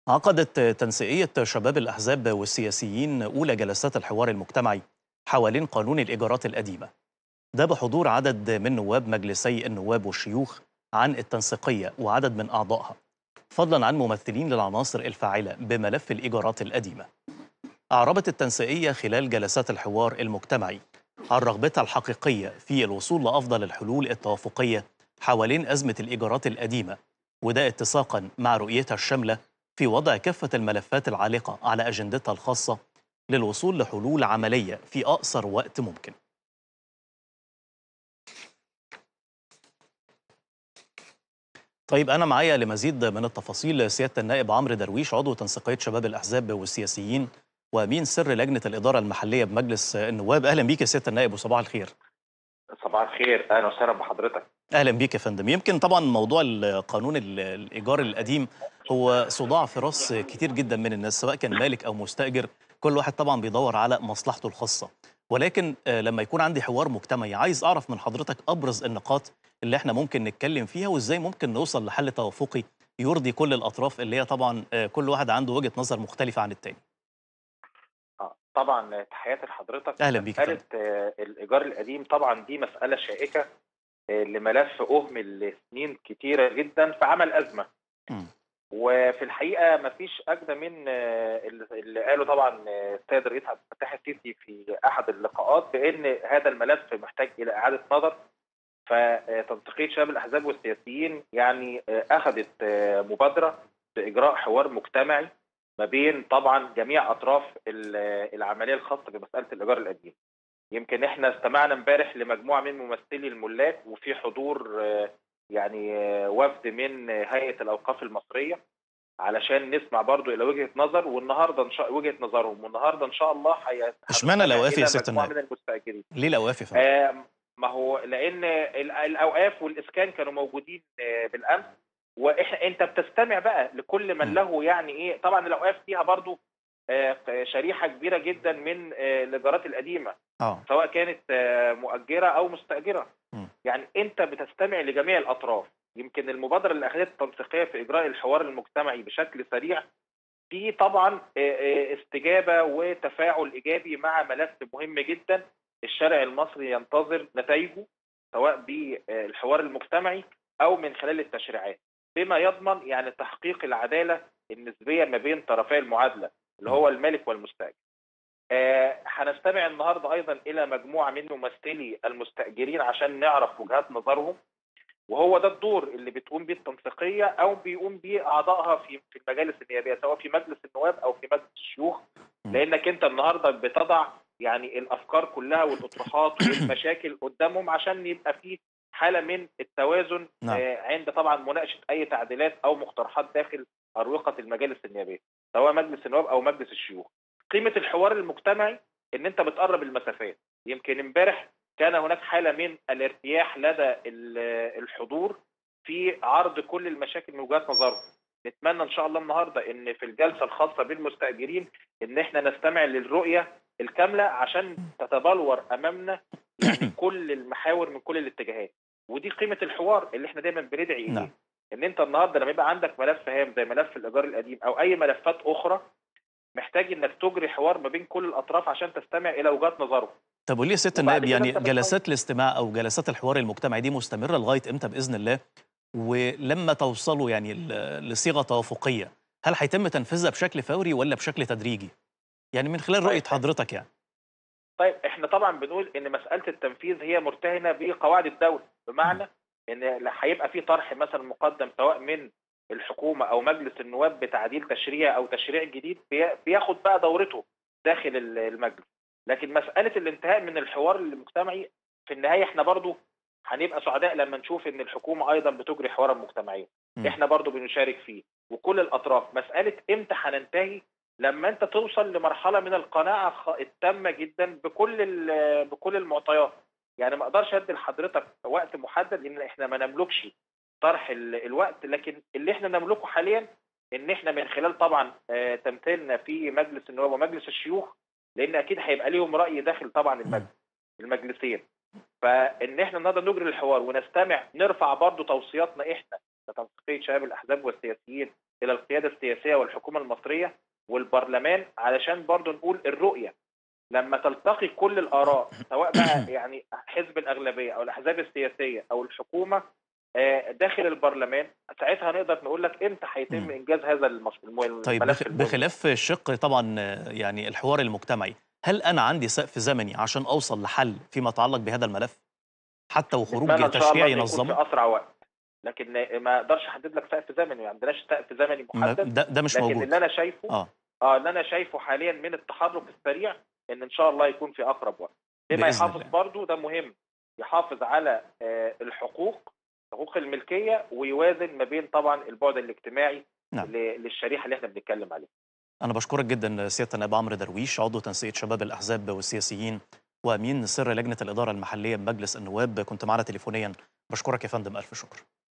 عقدت تنسيقية شباب الأحزاب والسياسيين أولى جلسات الحوار المجتمعي حوالين قانون الإيجارات القديمة، ده بحضور عدد من نواب مجلسي النواب والشيوخ عن التنسيقية وعدد من أعضائها، فضلا عن ممثلين للعناصر الفاعلة بملف الإيجارات القديمة. أعربت التنسيقية خلال جلسات الحوار المجتمعي عن رغبتها الحقيقية في الوصول لأفضل الحلول التوافقية حوالين أزمة الإيجارات القديمة، وده اتساقا مع رؤيتها الشاملة في وضع كافة الملفات العالقة على أجندتها الخاصة للوصول لحلول عملية في أقصر وقت ممكن. طيب أنا معايا لمزيد من التفاصيل سيادة النائب عمرو درويش، عضو تنسيقية شباب الأحزاب والسياسيين وأمين سر لجنة الإدارة المحلية بمجلس النواب. أهلا بيك يا سيادة النائب وصباح الخير. صباح الخير، اهلا وسهلا بحضرتك. اهلا بيك يا فندم. يمكن طبعا موضوع قانون الايجار القديم هو صداع في راس كتير جدا من الناس، سواء كان مالك او مستاجر. كل واحد طبعا بيدور على مصلحته الخاصه، ولكن لما يكون عندي حوار مجتمعي عايز اعرف من حضرتك ابرز النقاط اللي احنا ممكن نتكلم فيها، وازاي ممكن نوصل لحل توافقي يرضي كل الاطراف، اللي هي طبعا كل واحد عنده وجهة نظر مختلفة عن التاني. طبعا تحياتي لحضرتك. اهلا بيك يا مساله فندم. الايجار القديم طبعا دي مساله شائكه، لملف اهمل لسنين كتيره جدا في عمل ازمه. مم. وفي الحقيقه ما فيش اجدى من اللي قاله طبعا السيد الرئيس عبد الفتاح السيسي في احد اللقاءات، بان هذا الملف محتاج الى اعاده نظر. فتنسيقيه شباب الاحزاب والسياسيين يعني اخذت مبادره باجراء حوار مجتمعي ما بين طبعا جميع اطراف العمليه الخاصه بمساله الايجار القديم. يمكن احنا استمعنا امبارح لمجموعه من ممثلي الملاك، وفي حضور يعني وفد من هيئه الاوقاف المصريه، علشان نسمع برضو الى وجهه نظر، والنهارده وجهه نظرهم، والنهارده ان شاء الله اشمعنى هنستمع الاوقاف يا الى سيادة مجموعه النائب؟ من المستاجرين. ليه الاوقاف يا فندم؟ ما هو لان الاوقاف والاسكان كانوا موجودين بالامس، واحنا انت بتستمع بقى لكل من مم. له يعني ايه. طبعا الاوقاف فيها برضو شريحه كبيره جدا من الايجارات القديمه، اه. سواء كانت مؤجره او مستاجره. مم. يعني انت بتستمع لجميع الاطراف. يمكن المبادره اللي اخذتها التنسيقيه في اجراء الحوار المجتمعي بشكل سريع، في طبعا استجابه وتفاعل ايجابي مع ملف مهم جدا الشارع المصري ينتظر نتائجه، سواء بالحوار المجتمعي او من خلال التشريعات، بما يضمن يعني تحقيق العداله النسبيه ما بين طرفي المعادله اللي مم. هو المالك والمستاجر. هنستمع النهارده ايضا الى مجموعه من ممثلي المستاجرين عشان نعرف وجهات نظرهم، وهو ده الدور اللي بتقوم بيه التنسيقيه او بيقوم بيه اعضائها في المجالس النيابيه، سواء في مجلس النواب او في مجلس الشيوخ. مم. لانك انت النهارده بتضع يعني الافكار كلها والاطروحات والمشاكل قدامهم، عشان يبقى في حاله من التوازن نعم. عند طبعا مناقشه اي تعديلات او مقترحات داخل اروقه المجالس النيابيه، سواء مجلس النواب او مجلس الشيوخ. قيمه الحوار المجتمعي ان انت بتقرب المسافات. يمكن امبارح كان هناك حالة من الارتياح لدى الحضور في عرض كل المشاكل من وجهات نظرهم. نتمنى ان شاء الله النهارده ان في الجلسه الخاصه بالمستاجرين ان احنا نستمع للرؤيه الكامله، عشان تتبلور امامنا يعني كل المحاور من كل الاتجاهات. ودي قيمه الحوار اللي احنا دايما بندعي اليه. نعم. ان انت النهارده لما يبقى عندك ملف هام زي ملف الايجار القديم او اي ملفات اخرى، محتاج انك تجري حوار ما بين كل الاطراف عشان تستمع الى وجهات نظرهم. طب وليه يا سيادة وبعد النائب كده يعني انت بتقيم. جلسات الاستماع أو جلسات الحوار المجتمعي دي مستمرة لغاية إمتى بإذن الله؟ ولما توصلوا يعني لصيغة توافقية، هل هيتم تنفيذها بشكل فوري ولا بشكل تدريجي؟ يعني من خلال رؤية طيب حضرتك يعني. احنا طبعا بنقول ان مساله التنفيذ هي مرتهنه بقواعد الدوله، مم. بمعنى ان هيبقى في طرح مثلا مقدم سواء من الحكومه او مجلس النواب بتعديل تشريع او تشريع جديد، بياخد بقى دورته داخل المجلس. لكن مساله الانتهاء من الحوار المجتمعي في النهايه احنا برضو هنبقى سعداء لما نشوف ان الحكومه ايضا بتجري حوارا مجتمعيا، مم. احنا برضو بنشارك فيه وكل الاطراف. مساله امتى هننتهي؟ لما انت توصل لمرحله من القناعه التامه جدا بكل المعطيات. يعني ما اقدرش ادي لحضرتك وقت محدد لان احنا ما نملكش طرح الوقت، لكن اللي احنا نملكه حاليا ان احنا من خلال طبعا تمثيلنا في مجلس النواب ومجلس الشيوخ، لان اكيد هيبقى ليهم راي داخل طبعا مم. المجلسين. فان احنا نقدر نجري الحوار ونستمع، نرفع برضو توصياتنا احنا لتنسيقية شباب الأحزاب والسياسيين إلى القيادة السياسية والحكومة المصرية والبرلمان، علشان برضو نقول الرؤية لما تلتقي كل الآراء، سواء بقى يعني حزب الأغلبية أو الأحزاب السياسية أو الحكومة داخل البرلمان، ساعتها نقدر نقول لك امتى هيتم مم. انجاز هذا طيب الملف المهم. بخلاف الشق طبعا يعني الحوار المجتمعي، هل أنا عندي سقف زمني عشان أوصل لحل فيما يتعلق بهذا الملف حتى وخروج نتمنى ان شاء تشريع الله انه يكون في ينظمه؟ اسرع وقت، لكن ما اقدرش احدد لك سقف زمني، ما عندناش سقف زمني محدد. ده مش لكن موجود. اللي انا شايفه اه اللي انا شايفه حاليا من التحرك السريع ان شاء الله يكون في اقرب وقت، بما بإذن يحافظ الله. برضو، ده مهم، يحافظ على حقوق الملكيه، ويوازن ما بين طبعا البعد الاجتماعي نعم. للشريحه اللي احنا بنتكلم عليها. أنا بشكرك جدا سيادة النائب عمرو درويش، عضو تنسيق شباب الأحزاب والسياسيين وأمين سر لجنة الإدارة المحلية بمجلس النواب، كنت معنا تليفونيا. بشكرك يا فندم، ألف شكر.